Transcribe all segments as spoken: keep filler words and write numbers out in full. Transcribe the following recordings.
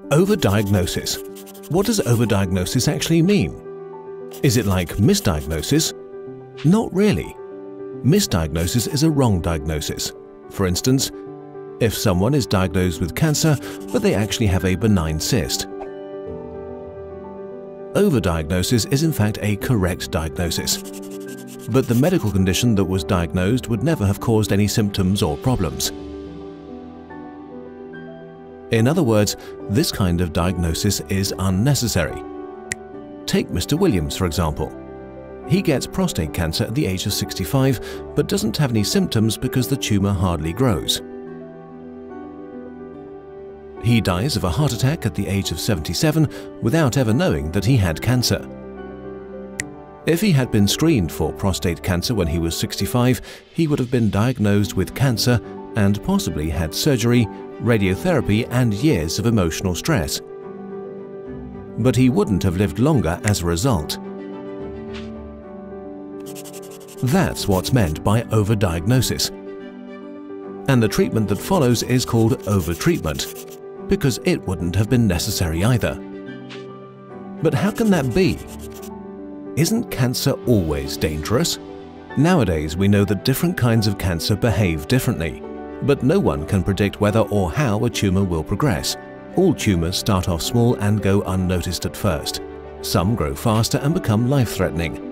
Overdiagnosis. What does overdiagnosis actually mean? Is it like misdiagnosis? Not really. Misdiagnosis is a wrong diagnosis. For instance, if someone is diagnosed with cancer, but they actually have a benign cyst. Overdiagnosis is in fact a correct diagnosis, but the medical condition that was diagnosed would never have caused any symptoms or problems. In other words, this kind of diagnosis is unnecessary. Take Mister Williams, for example. He gets prostate cancer at the age of sixty-five, but doesn't have any symptoms because the tumor hardly grows. He dies of a heart attack at the age of seventy-seven without ever knowing that he had cancer. If he had been screened for prostate cancer when he was sixty-five, he would have been diagnosed with cancer and possibly had surgery, radiotherapy, and years of emotional stress. But he wouldn't have lived longer as a result. That's what's meant by overdiagnosis. And the treatment that follows is called overtreatment, because it wouldn't have been necessary either. But how can that be? Isn't cancer always dangerous? Nowadays we know that different kinds of cancer behave differently, but no one can predict whether or how a tumor will progress. All tumors start off small and go unnoticed at first. Some grow faster and become life-threatening.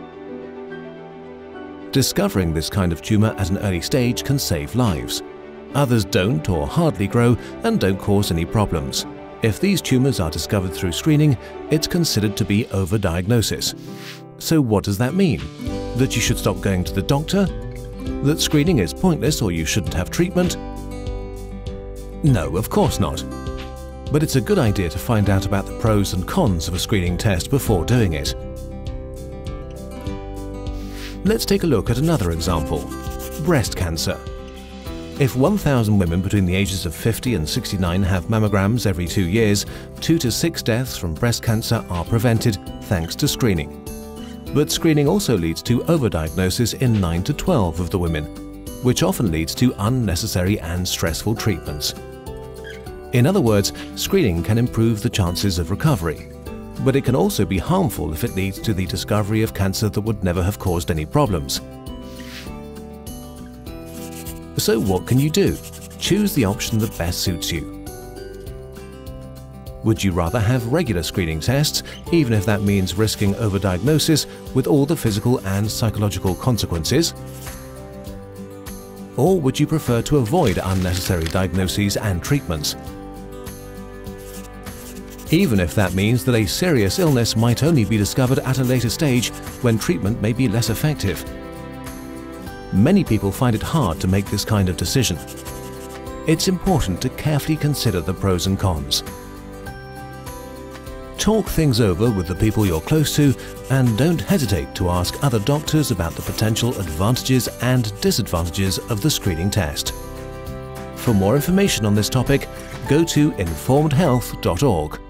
Discovering this kind of tumor at an early stage can save lives. Others don't or hardly grow and don't cause any problems. If these tumors are discovered through screening, it's considered to be overdiagnosis. So what does that mean? That you should stop going to the doctor? That screening is pointless or you shouldn't have treatment? No, of course not. But it's a good idea to find out about the pros and cons of a screening test before doing it. Let's take a look at another example. Breast cancer. If one thousand women between the ages of fifty and sixty-nine have mammograms every two years, two to six deaths from breast cancer are prevented thanks to screening. But screening also leads to overdiagnosis in nine to twelve of the women, which often leads to unnecessary and stressful treatments. In other words, screening can improve the chances of recovery, but it can also be harmful if it leads to the discovery of cancer that would never have caused any problems. So what can you do? Choose the option that best suits you. Would you rather have regular screening tests, even if that means risking overdiagnosis with all the physical and psychological consequences? Or would you prefer to avoid unnecessary diagnoses and treatments, even if that means that a serious illness might only be discovered at a later stage when treatment may be less effective? Many people find it hard to make this kind of decision. It's important to carefully consider the pros and cons. Talk things over with the people you're close to, and don't hesitate to ask other doctors about the potential advantages and disadvantages of the screening test. For more information on this topic, go to informed health dot org.